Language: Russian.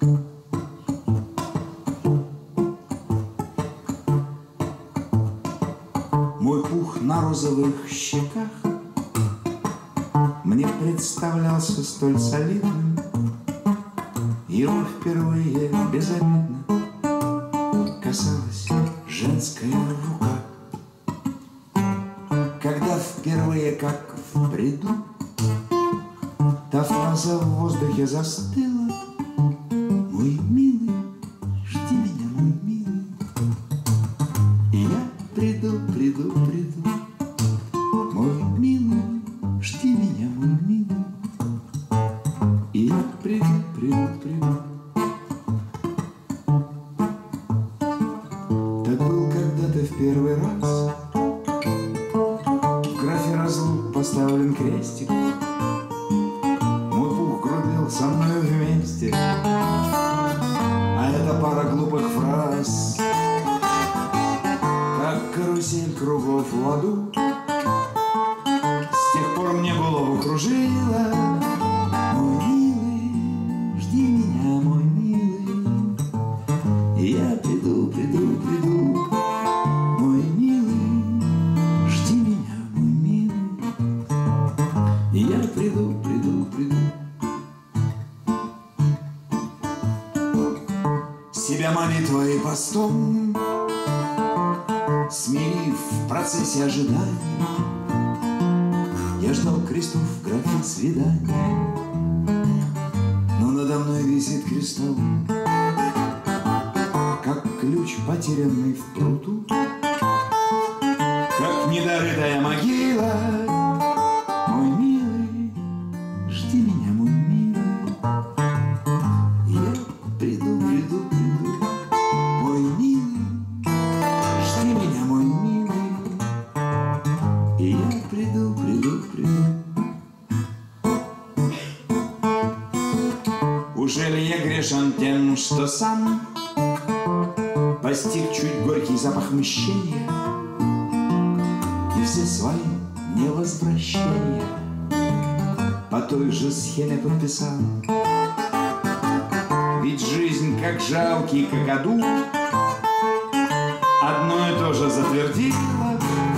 Мой пух на розовых щеках мне представлялся столь солидным. Его впервые безобидно касалась женская рука. Когда впервые, как в бреду, та фраза в воздухе застыла: мой милый, жди меня, мой милый. И я приду, приду, приду, мой милый, жди меня, мой милый. И я приду, приду, приду. Так был когда-то в первый раз. В графе разлук поставлен крестик. Мой пух грубил со мною вместе, а это пара глупых фраз, как карусель кругов в ладу. С тех пор мне голову кружила: мой милый, жди меня, мой милый. И я приду, приду, приду, мой милый, жди меня, мой милый. И я приду, приду, приду. Себя молитвой и постом смирив в процессе ожидания, я ждал крестов в графе свидания. Но надо мной висит крестом, как ключ, потерянный в пруту, как недорытая могила. Мой милый, жди меня, мой милый. Я приду, приду, приду, мой милый, жди меня, мой милый. И я приду, приду, приду. Уже ли я грешен тем, что сам постиг чуть горький запах мщения и все свои невозвращения по той же схеме подписал? Ведь жизнь, как жалкий какаду, одно и то же затвердила.